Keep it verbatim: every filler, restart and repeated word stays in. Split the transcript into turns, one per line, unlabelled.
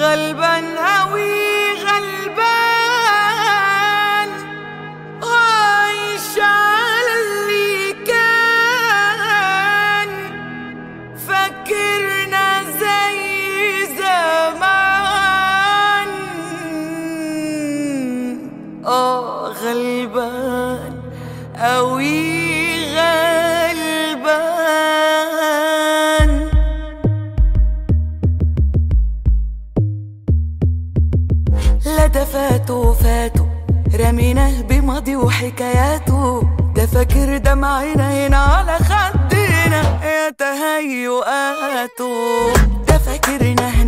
غلبان أوي غلبان، عايش على اللي كان، فاكرنا زي زمان. اه غلبان أوي غلبان. لا ده فاتوا فاتوا رميناه بماضي وحكاياته، ده فاكر دمعنا هنا على خدنا يا تهيؤاته، ده فاكرنا